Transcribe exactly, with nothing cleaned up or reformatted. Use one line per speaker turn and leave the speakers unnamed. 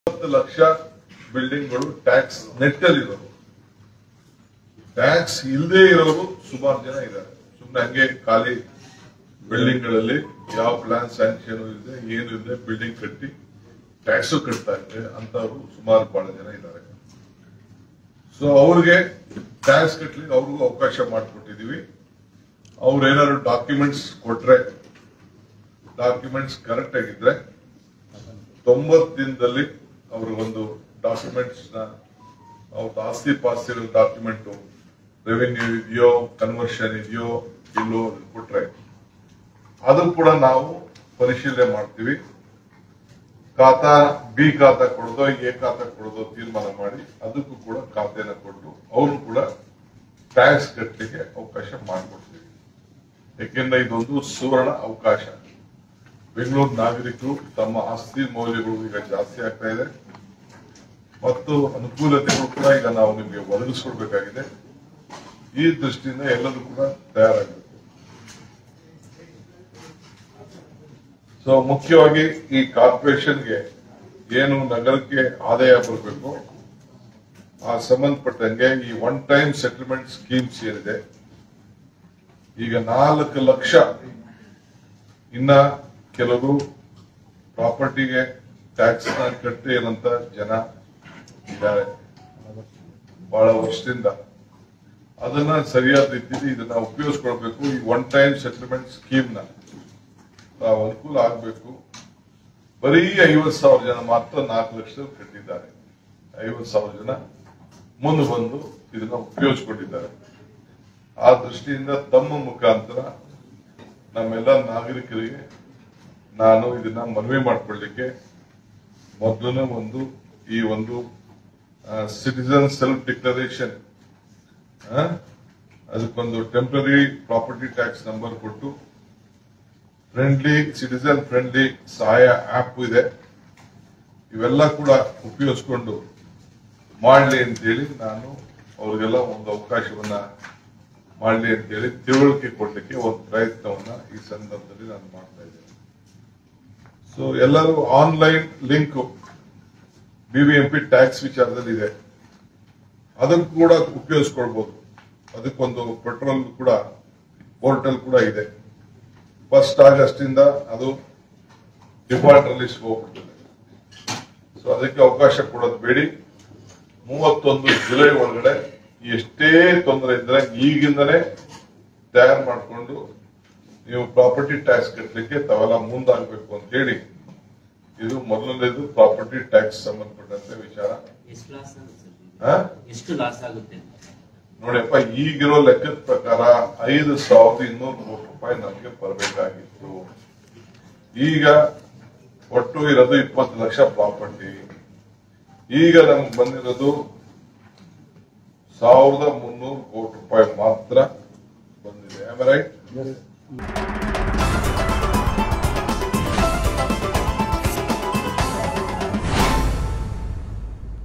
ಇಪ್ಪತ್ತು ಲಕ್ಷ ಬಿಲ್ಡಿಂಗ್ಗಳು ಟ್ಯಾಕ್ಸ್ ನೆಟ್ಟಲ್ಲಿರೋರು, ಟ್ಯಾಕ್ಸ್ ಇಲ್ಲದೆ ಇರೋರು ಸುಮಾರು ಜನ ಇದ್ದಾರೆ. ಸುಮ್ಮನೆ ಹಂಗೆ ಖಾಲಿ ಬಿಲ್ಡಿಂಗ್ ಗಳಲ್ಲಿ ಯಾವ ಪ್ಲಾನ್ ಸ್ಯಾಂಕ್ಷನ್ ಇದೆ ಏನು ಇದೆ ಬಿಲ್ಡಿಂಗ್ ಕಟ್ಟಿ ಟ್ಯಾಕ್ಸ್ ಕಟ್ತಾ ಇದೆ ಅಂತವ್ರು ಸುಮಾರು ಬಹಳ ಜನ ಇದ್ದಾರೆ. ಸೊ ಅವ್ರಿಗೆ ಟ್ಯಾಕ್ಸ್ ಕಟ್ಲಿಕ್ಕೆ ಅವ್ರಿಗೂ ಅವಕಾಶ ಮಾಡಿಕೊಟ್ಟಿದೀವಿ. ಅವ್ರು ಏನಾದ್ರು ಡಾಕ್ಯುಮೆಂಟ್ಸ್ ಕೊಟ್ರೆ, ಡಾಕ್ಯುಮೆಂಟ್ಸ್ ಕರೆಕ್ಟ್ ಆಗಿದ್ರೆ ತೊಂಬತ್ತು ದಿನದಲ್ಲಿ ಅವ್ರಿಗೊಂದು ಡಾಕ್ಯುಮೆಂಟ್ಸ್ ನ ಅವ್ರ ಆಸ್ತಿ ಪಾಸ್ತಿ ಡಾಕ್ಯುಮೆಂಟ್ ರೆವಿನ್ಯೂ ಇದೆಯೋ ಕನ್ವರ್ಷನ್ ಇದೆಯೋ ಇಲ್ಲೋ ಕೊಟ್ರೆ ಅದು ಕೂಡ ನಾವು ಪರಿಶೀಲನೆ ಮಾಡ್ತೀವಿ. ಖಾತಾ ಬಿ ಖಾತಾ ಕೊಡೋದೋ ಎ ಖಾತಾ ಕೊಡೋದೋ ತೀರ್ಮಾನ ಮಾಡಿ ಅದಕ್ಕೂ ಕೂಡ ಖಾತೆನ ಕೊಟ್ಟು ಅವ್ರು ಕೂಡ ಟ್ಯಾಕ್ಸ್ ಕಟ್ಟಲಿಕ್ಕೆ ಅವಕಾಶ ಮಾಡಿಕೊಡ್ತೀವಿ. ಯಾಕೆಂದ್ರೆ ಇದೊಂದು ಸುವರ್ಣ ಅವಕಾಶ. ಬೆಂಗಳೂರು ನಾಗರಿಕರು ತಮ್ಮ ಆಸ್ತಿ ಮೌಲ್ಯಗಳು ಈಗ ಜಾಸ್ತಿ ಆಗ್ತಾ ಇದೆ ಮತ್ತು ಅನುಕೂಲತೆಗಳು ಕೂಡ ಈಗ ನಾವು ನಿಮಗೆ ಒದಗಿಸ್ಕೊಡ್ಬೇಕಾಗಿದೆ. ಈ ದೃಷ್ಟಿಯಿಂದ ಎಲ್ಲರೂ ಕೂಡ ತಯಾರಾಗಬೇಕು. ಸೊ ಮುಖ್ಯವಾಗಿ ಈ ಕಾರ್ಪೊರೇಷನ್ಗೆ ಏನು ನಗರಕ್ಕೆ ಆದಾಯ ಬರಬೇಕು ಆ ಸಂಬಂಧಪಟ್ಟಂಗೆ ಈ ಒನ್ ಟೈಮ್ ಸೆಟಲ್ಮೆಂಟ್ ಸ್ಕೀಮ್ಸ್ ಏನಿದೆ ಈಗ ನಾಲ್ಕು ಲಕ್ಷ ಇನ್ನ ಕೆಲವರು ಪ್ರಾಪರ್ಟಿಗೆ ಟ್ಯಾಕ್ಸ್ ನ ಕಟ್ಟಿ ಇರುವಂತ ಜನ ಇದ್ದಾರೆ ಬಹಳ ವರ್ಷದಿಂದ. ಅದನ್ನ ಸರಿಯಾದ ರೀತಿಯಲ್ಲಿ ಇದನ್ನ ಉಪಯೋಗಿಸ್ಕೊಳ್ಬೇಕು. ಈ ಒನ್ ಟೈಮ್ ಸೆಟಲ್ಮೆಂಟ್ ಸ್ಕೀಮ್ ನ ಅನುಕೂಲ ಆಗಬೇಕು. ಬರೀ ಐವತ್ತು ಸಾವಿರ ಜನ ಮಾತ್ರ ನಾಲ್ಕು ಲಕ್ಷ ಕಟ್ಟಿದ್ದಾರೆ. ಐವತ್ತು ಸಾವಿರ ಜನ ಮುಂದೆ ಬಂದು ಇದನ್ನ ಉಪಯೋಗಿಸ್ಕೊಂಡಿದ್ದಾರೆ. ಆ ದೃಷ್ಟಿಯಿಂದ ತಮ್ಮ ಮುಖಾಂತರ ನಮ್ಮೆಲ್ಲ ನಾಗರಿಕರಿಗೆ ನಾನು ಇದನ್ನ ಮನವಿ ಮಾಡಿಕೊಳ್ಳಲಿಕ್ಕೆ ಮೊದಲನೇ ಒಂದು ಈ ಒಂದು ಸಿಟಿಜನ್ ಸೆಲ್ಫ್ ಡಿಕ್ಲರೇಷನ್ ಅದಕ್ಕೊಂದು ಟೆಂಪರರಿ ಪ್ರಾಪರ್ಟಿ ಟ್ಯಾಕ್ಸ್ ನಂಬರ್ ಕೊಟ್ಟು ಫ್ರೆಂಡ್ಲಿ ಸಿಟಿಜನ್ ಫ್ರೆಂಡ್ಲಿ ಸಹಾಯ ಆಪ್ ಇದೆ, ಇವೆಲ್ಲ ಕೂಡ ಉಪಯೋಗಿಸ್ಕೊಂಡು ಮಾಡಲಿ ಅಂತೇಳಿ ನಾನು ಅವ್ರಿಗೆಲ್ಲ ಒಂದು ಅವಕಾಶವನ್ನ ಮಾಡಲಿ ಅಂತೇಳಿ ತಿಳುವಳಿಕೆ ಕೊಡ್ಲಿಕ್ಕೆ ಒಂದು ಪ್ರಯತ್ನವನ್ನ ಈ ಸಂದರ್ಭದಲ್ಲಿ ನಾನು ಮಾಡ್ತಾ ಇದ್ದೇನೆ. ಸೊ ಎಲ್ಲರೂ ಆನ್ಲೈನ್ ಲಿಂಕ್ ಬಿಬಿಎಂಪಿ ಟ್ಯಾಕ್ಸ್ ವಿಚಾರದಲ್ಲಿ ಇದೆ, ಅದನ್ನು ಕೂಡ ಉಪಯೋಗಿಸ್ಕೊಳ್ಬಹುದು. ಅದಕ್ಕೊಂದು ಪೆಟ್ರೋಲ್ ಕೂಡ ಪೋರ್ಟಲ್ ಕೂಡ ಇದೆ. ಫಸ್ಟ್ ಆಗಸ್ಟ್ ಇಂದ ಅದು ಡಿಫಾಲ್ಟ್ ಲಿಸ್ಟ್ ಹೋಗ್ಬಿಡ್ತದೆ. ಸೊ ಅದಕ್ಕೆ ಅವಕಾಶ ಕೊಡೋದು ಬೇಡಿ. ಮೂವತ್ತೊಂದು ಜುಲೈ ಒಳಗಡೆ ಎಷ್ಟೇ ತೊಂದರೆ ಇದ್ರೆ ಈಗಿಂದನೇ ತಯಾರು ಮಾಡಿಕೊಂಡು ನೀವು ಪ್ರಾಪರ್ಟಿ ಟ್ಯಾಕ್ಸ್ ಕಟ್ಟಲಿಕ್ಕೆ ತಾವೆಲ್ಲ ಮುಂದಾಗಬೇಕು ಅಂತ ಹೇಳಿ ಇದು ಮೊದಲನೇದು ಪ್ರಾಪರ್ಟಿ ಟ್ಯಾಕ್ಸ್ ಸಂಬಂಧಪಟ್ಟಂತೆ ವಿಚಾರ.
ಎಷ್ಟು ಲಾಸ್ ಆಗುತ್ತೆ
ನೋಡಿಯಪ್ಪ, ಈಗಿರೋ ಲೆಕ್ಕದ ಪ್ರಕಾರ ಐದು ಸಾವಿರದ ಇನ್ನೂರು ಕೋಟಿ ರೂಪಾಯಿ ನಮಗೆ ಬರಬೇಕಾಗಿತ್ತು. ಈಗ ಒಟ್ಟು ಇರೋದು ಇಪ್ಪತ್ತು ಲಕ್ಷ ಪ್ರಾಪರ್ಟಿ. ಈಗ ನಮ್ಗೆ ಬಂದಿರೋದು ಸಾವಿರದ ಮುನ್ನೂರು ಕೋಟಿ ರೂಪಾಯಿ ಮಾತ್ರ ಬಂದಿದೆ. Am I right?